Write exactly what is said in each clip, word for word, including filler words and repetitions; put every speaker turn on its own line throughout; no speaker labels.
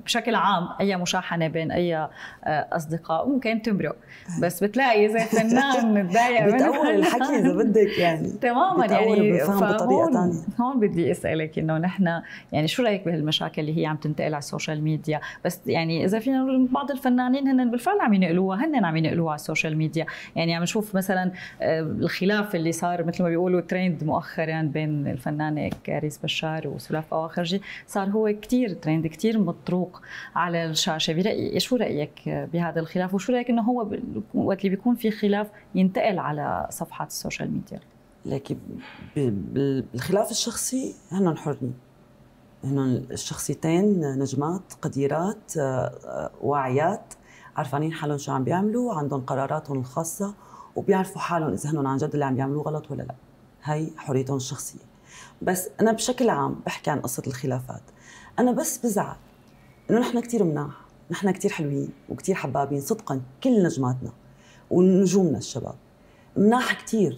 بشكل عام اي مشاحنه بين اي اصدقاء ممكن تمرق، بس بتلاقي اذا فنان متضايق منه
بتأول الحكي اذا بدك يعني
تماما، يعني
بفهم بطريقه ثانيه.
هون بدي اسالك انه نحن يعني شو رايك بهالمشاكل اللي هي عم تنتقل على السوشيال ميديا؟ بس يعني اذا فينا نقول بعض الفنانين هن بالفعل عم ينقلوها، هن عم ينقلوها على السوشيال ميديا، يعني عم نشوف مثلا الخلاف اللي صار مثل ما بيقولوا ترند مؤخرا بين الفنانه كاريس بشار وسلاف أواخرجي، صار هو كثير ترند كثير مطروق على الشاشه. برأيي شو رايك بهذا الخلاف، وشو رايك انه هو وقت اللي بيكون في خلاف ينتقل على صفحات السوشيال ميديا؟
لكن بالخلاف الشخصي هن حرين، هن الشخصيتين نجمات قديرات واعيات، عارفانين حالهم شو عم بيعملوا، عندهم قراراتهم الخاصه وبيعرفوا حالهم اذا هن عن جد اللي عم يعملوه غلط ولا لا. هي حريتهم الشخصيه. بس انا بشكل عام بحكي عن قصه الخلافات، انا بس بزعل انه نحن كثير مناح، نحن كثير حلوين وكثير حبابين صدقا، كل نجماتنا ونجومنا الشباب مناح كثير،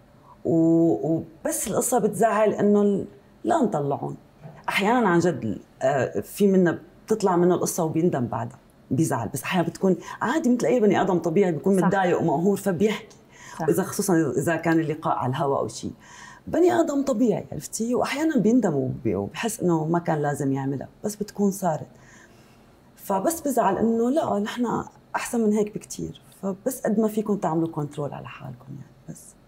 وبس القصه بتزعل انه لا نطلعون. احيانا عن جد في منا بتطلع منه القصه وبيندم بعدها بيزعل، بس احيانا بتكون عادي مثل اي بني ادم طبيعي، بيكون متضايق ومقهور فبيحكي، واذا خصوصا اذا كان اللقاء على الهواء او شيء، بني ادم طبيعي عرفتي، واحيانا بيندم وبحس انه ما كان لازم يعملها، بس بتكون صارت. فبس بزعل انه لا نحن احسن من هيك بكثير، فبس قد ما فيكم تعملوا كنترول على حالكم يعني بس.